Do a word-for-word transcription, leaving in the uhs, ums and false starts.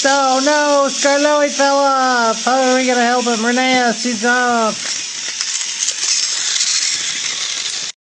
Oh no, Scarloey fell off. How are we gonna help him? Renea, she's off.